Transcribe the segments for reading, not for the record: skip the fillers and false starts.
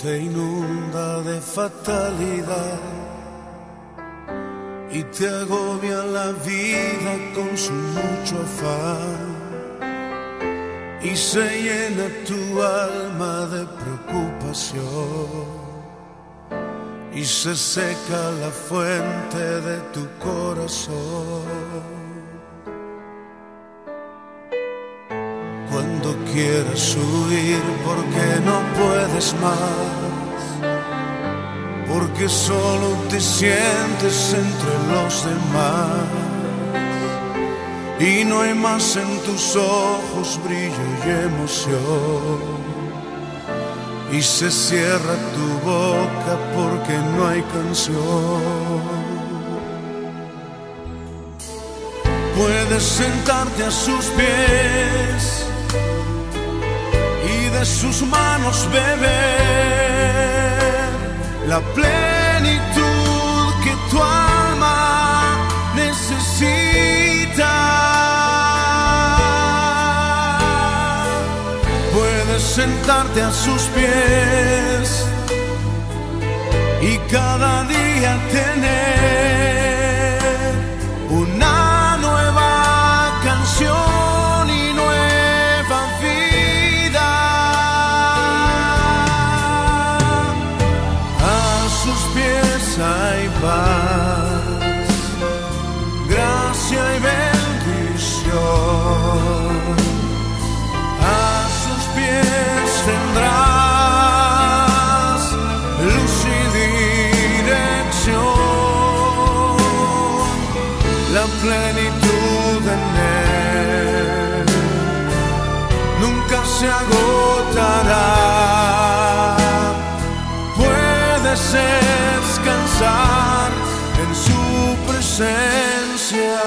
te inunda de fatalidad y te agobia la vida con su mucho afán y se llena tu alma de preocupación y se seca la fuente de tu corazón. Cuando quieras huir porque no puedes más, porque solo te sientes entre los demás y no hay más en tus ojos brillo y emoción y se cierra tu boca porque no hay canción. Puedes sentarte a sus pies y de sus manos beber la plenitud que tu alma necesita. Puedes sentarte a sus pies y cada día tener una nueva canción y nueva vida. A sus pies hay paz, gracia y bendición. A sus pies tendrás luz y dirección, la plenitud en él nunca se agotará. Puedes descansar en su presencia.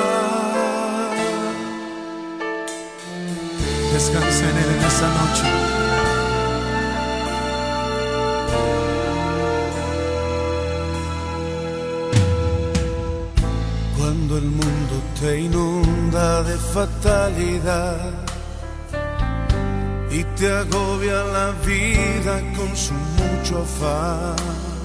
Descansa en él en esta noche. Cuando el mundo te inunda de fatalidad y te agobia la vida con su mucho afán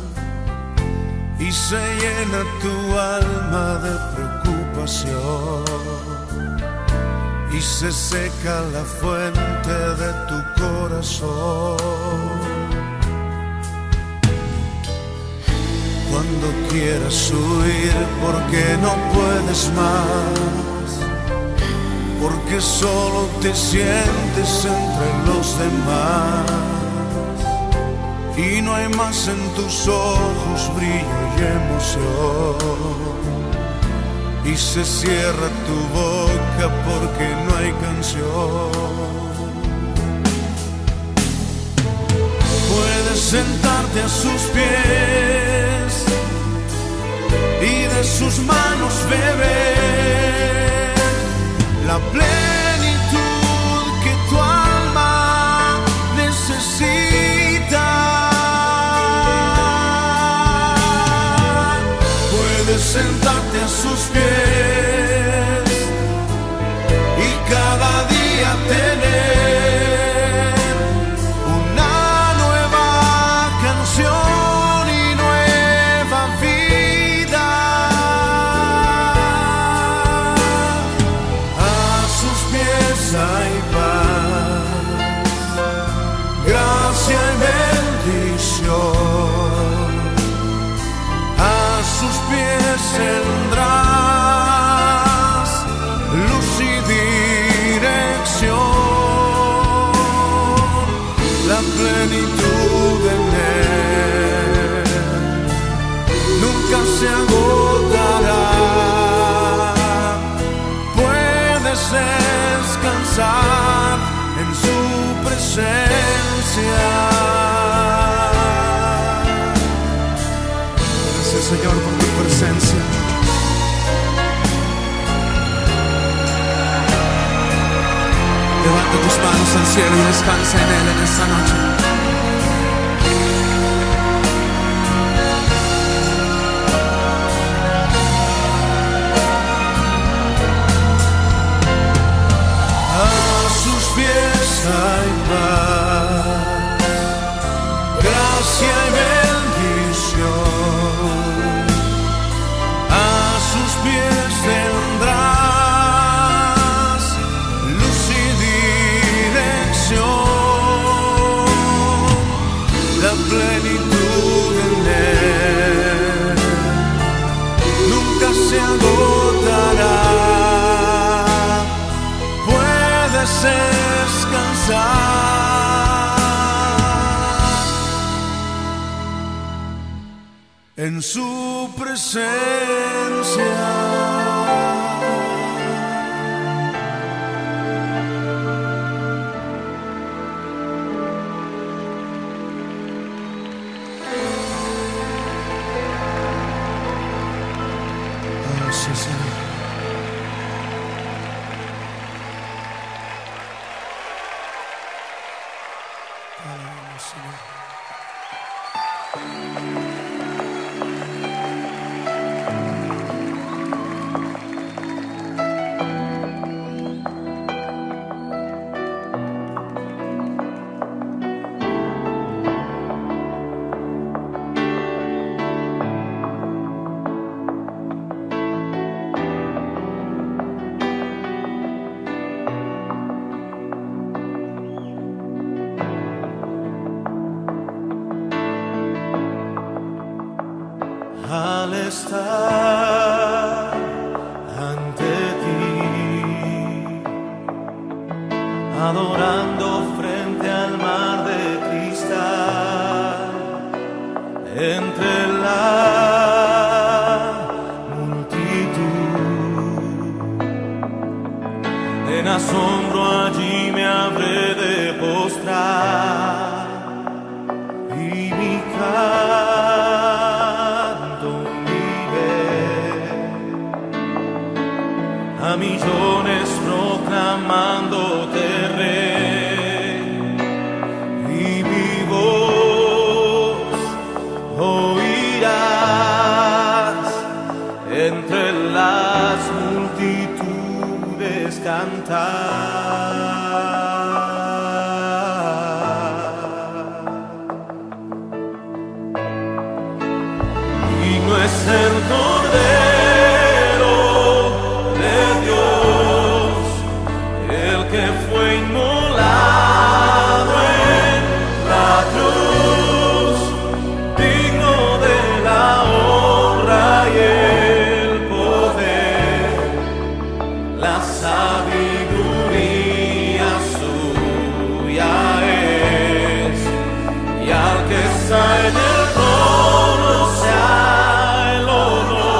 y se llena tu alma de preocupación y se seca la fuente de tu corazón. Cuando quieras huir porque no puedes más, porque solo te sientes entre los demás y no hay más en tus ojos brillo y emoción y se cierra tu boca porque no hay canción. Puedes sentarte a sus pies y de sus manos beber la plenitud que tu alma necesita. Puedes sentarte a sus pies y cada día tener una nueva canción y nueva vida. A sus pies hay paz, gracia y bendición. A sus pies tendrás luz y dirección, la plenitud en él nunca se agotará. Puedes descansar en su presencia. Gracias, Señor, por tu presencia. Levanta tus manos al cielo y descansa en él en esta noche. A sus pies hay paz, gracia en su presencia. Oh, sí, Señor. Aleluya, Señor. Al estar ante ti, adorando frente al mar de cristal, entre la multitud, en asombro allí me habré de postrar y mi a millones proclamándote Rey, y mi voz oirás entre las multitudes cantar. Y no es el Cordero que fue inmolado en la cruz, digno de la honra y el poder, la sabiduría suya es, y al que está en el trono sea el honor.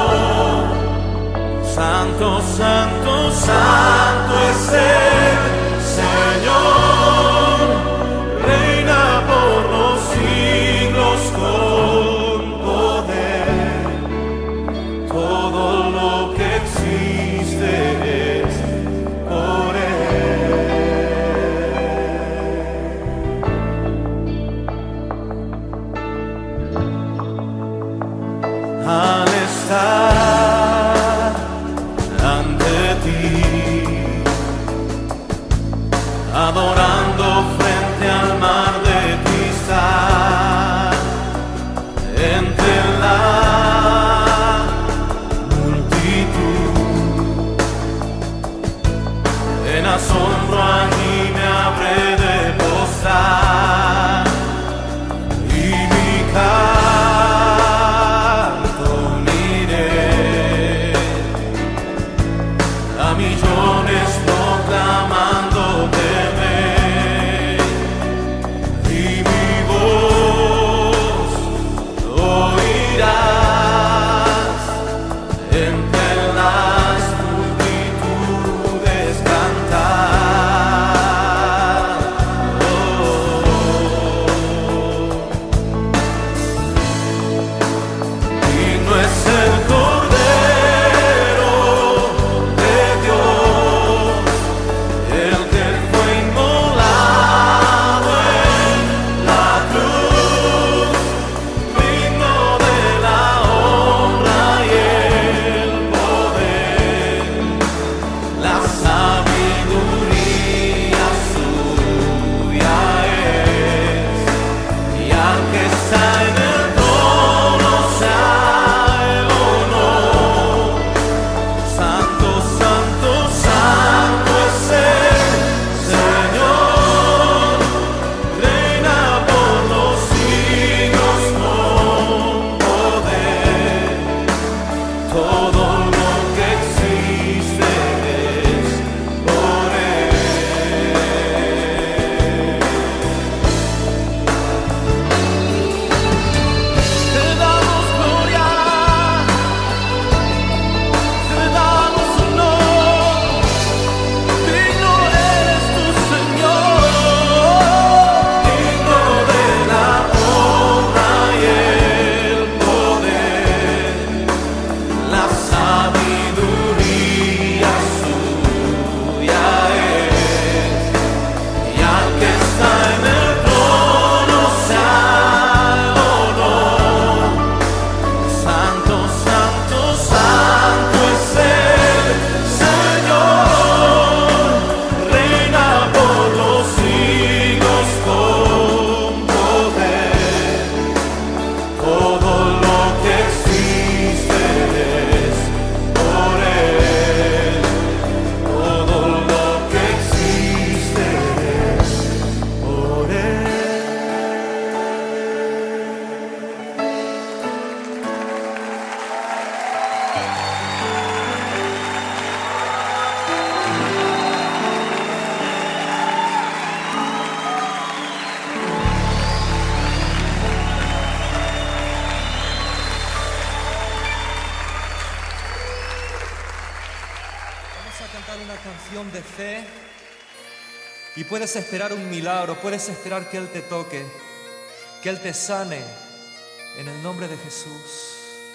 canción de fe y puedes esperar un milagro, puedes esperar que Él te toque, que Él te sane, en el nombre de Jesús.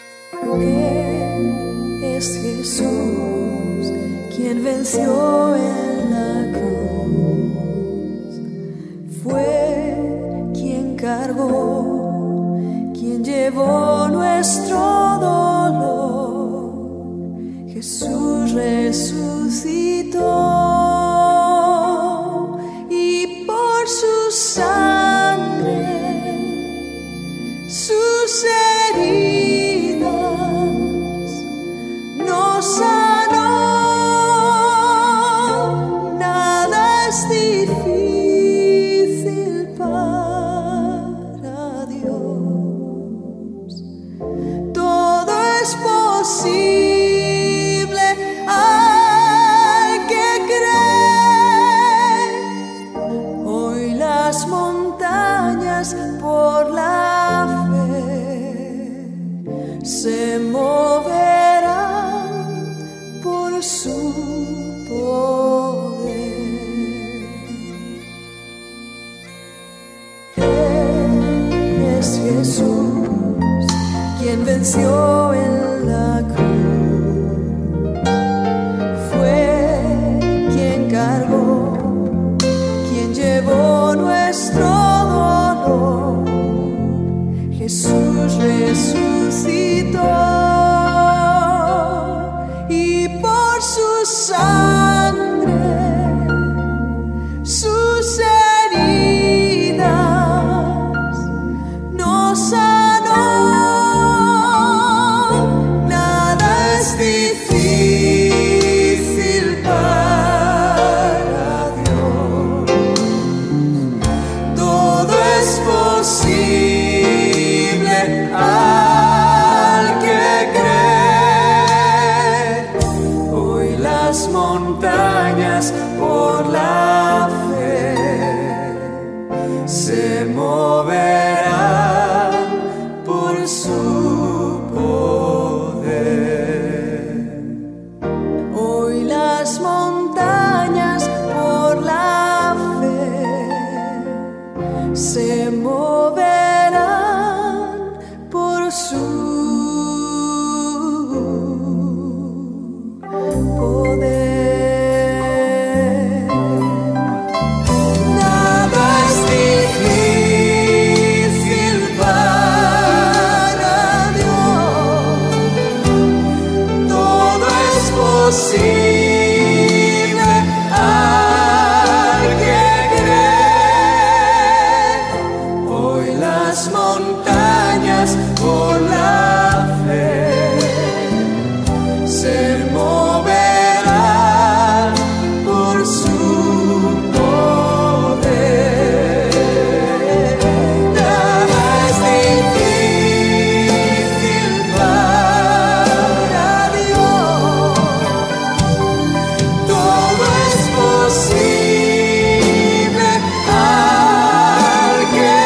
Él es Jesús, quien venció en la cruz. Fue quien cargó, quien llevó nuestro dolor. Jesús resucitó y por su sangre, sus heridas nos sanó. Nada es difícil para Dios, todo es posible al que cree. Hoy las montañas por la fe se moverán por su poder. Él es Jesús, quien venció en la cruz. Fue quien cargó, quien llevó nuestro dolor. Jesús resucitó y por su sangre, sus heridas nos sanó. Nada es difícil para Dios, todo es posible al que cree. Hoy las montañas por la fe se moverán por su poder. Hoy las montañas por la fe se moverán por su poder. Nada es difícil para Dios, todo es posible al que cree. Hoy las montañas por la fe se moverán por su poder. Nada es difícil para Dios, todo es posible al que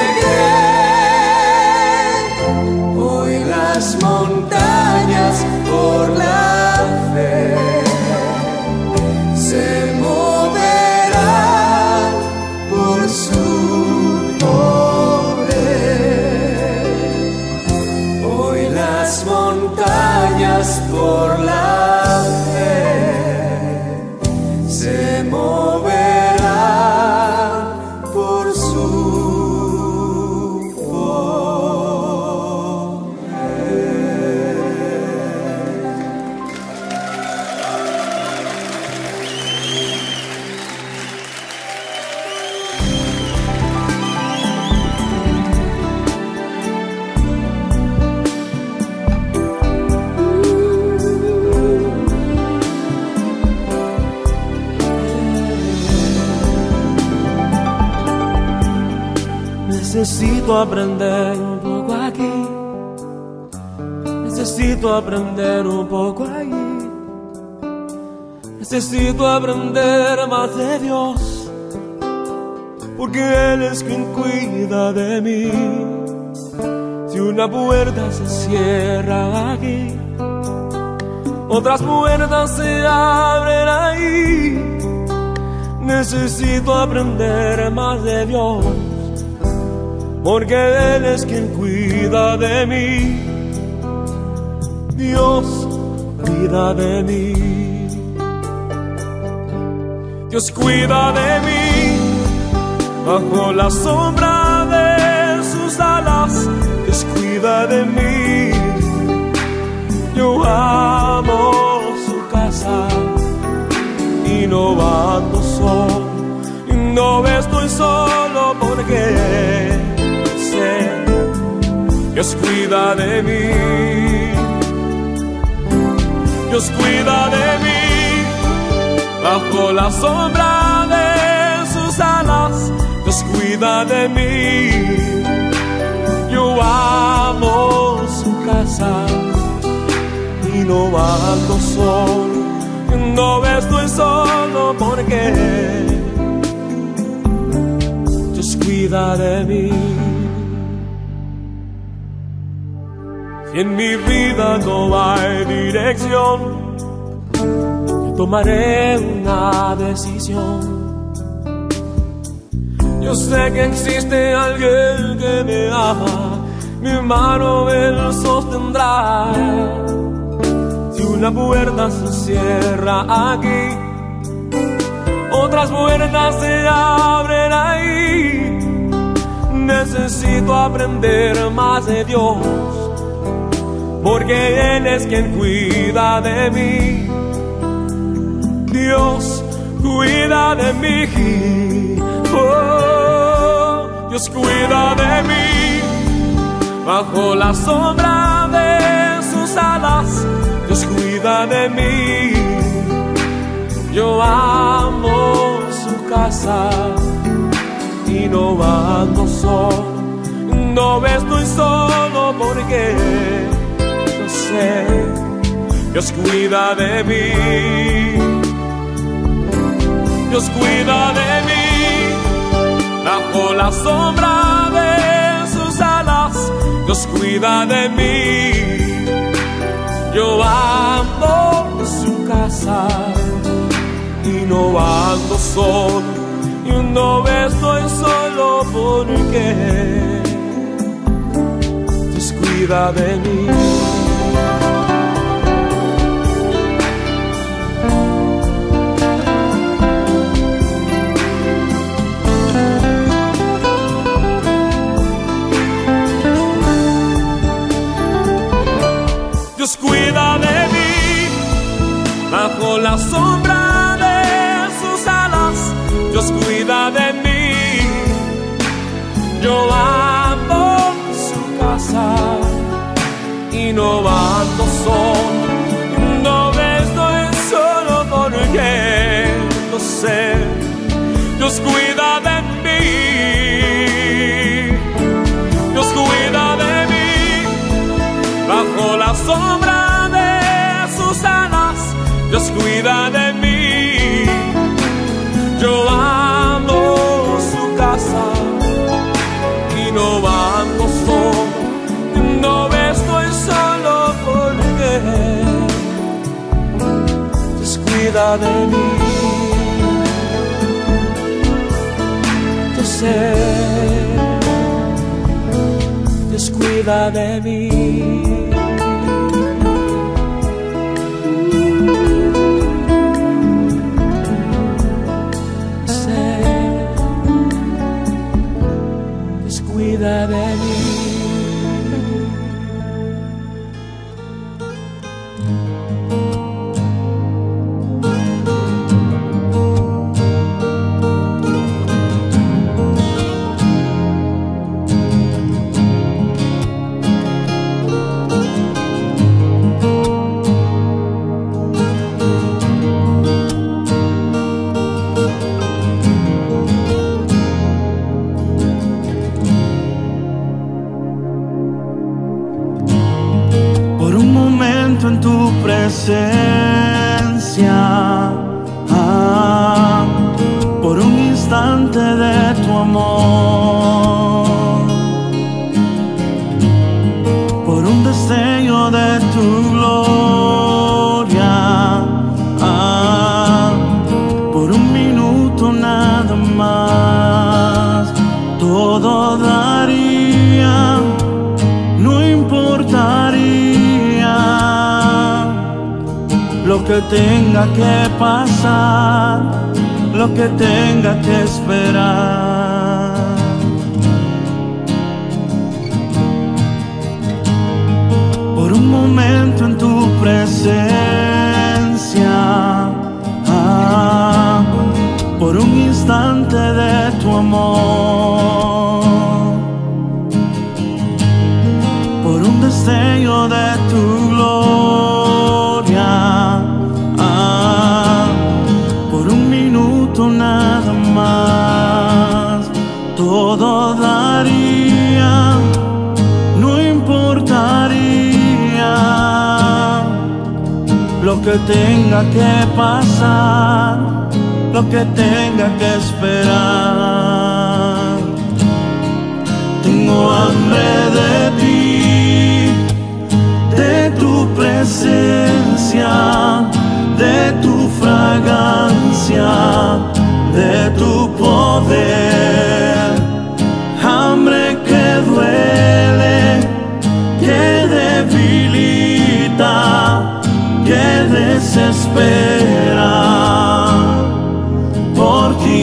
cree. Hoy las montañas por la fe se moverán por su poder. Hoy las montañas por la fe se moverán por su Necesito aprender un poco aquí, necesito aprender un poco allí, necesito aprender más de Dios, porque Él es quien cuida de mí. Si una puerta se cierra aquí, otras puertas se abren ahí. Necesito aprender más de Dios, porque Él es quien cuida de mí. Dios cuida de mí. Dios cuida de mí bajo la sombra de sus alas. Dios cuida de mí. Yo amo su casa y no ando solo, y no estoy solo porque sé Dios cuida de mí. Dios cuida de mí bajo la sombra de sus alas. Dios cuida de mí. Yo amo su casa y no ando solo, no estoy solo porque Dios cuida de mí. Si en mi vida no hay dirección, yo tomaré una decisión. Yo sé que existe alguien que me ama, mi mano Él sostendrá. Si una puerta se cierra aquí, otras puertas se abren ahí. Necesito aprender más de Dios, porque Él es quien cuida de mí. Dios cuida de mí. Oh, Dios cuida de mí bajo la sombra de sus alas. Dios cuida de mí. Yo amo su casa y no ando solo, no estoy solo porque yo sé Dios cuida de mí. Dios cuida de mí bajo la sombra de sus alas. Dios cuida de mí. Yo amo su casa y no ando solo, y no estoy solo porque Dios cuida de mí. Dios cuida de mí bajo la sombra de sus alas. Dios cuida de mí. Yo amo su casa y no ando solo, no estoy solo porque lo sé. Dios cuida de mí. Dios cuida de mí bajo la sombra de sus alas. Dios cuida de mí. Yo amo su casa y no ando solo, no estoy solo porque Dios cuida de mí. Yo sé Dios cuida de mí. Cuida de mí. En tu presencia, por un instante de tu amor, por un destello de tu gloria, lo que tenga que pasar, lo que tenga que esperar. Por un momento en tu presencia, por un instante de tu amor, por un destello de tu gloria, por un minuto nada más, todo daría, no importaría lo que tenga que pasar, lo que tenga que esperar. Tengo hambre de ti, de tu presencia, de tu fragancia, de tu poder. Hambre que duele, que debilita, que desespera por ti.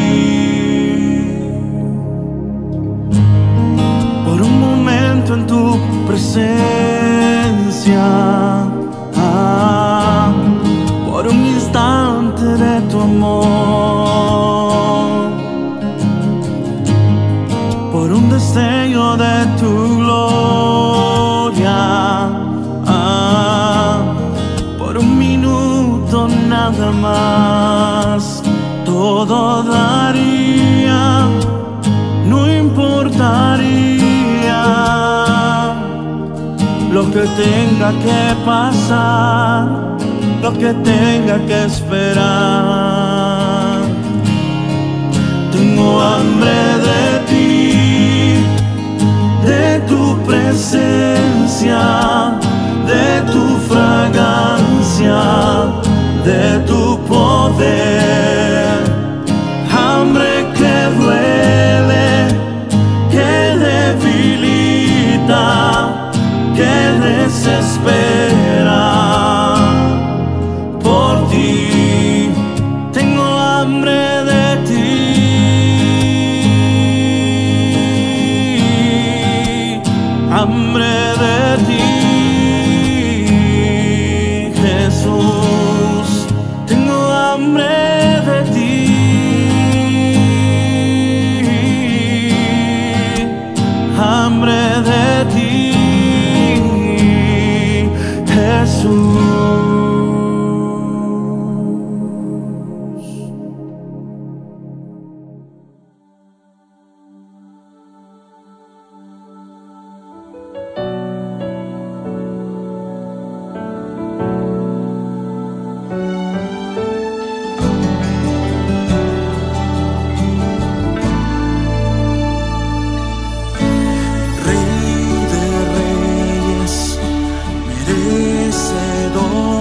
Por un momento en tu presencia, por un instante de tu amor, por un destello de tu gloria, por un minuto nada más, todo daría, no importaría lo que tenga que pasar, lo que tenga que esperar. Tengo hambre de ti, de tu presencia, de tu fragancia, de tu poder. Hambre que duele, que debilita, que desespera por ti. Tengo hambre de ti, hambre de ti, Jesús. Tengo hambre de ti, hambre de ti, Jesús. Rey de reyes, merecedor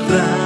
tierra.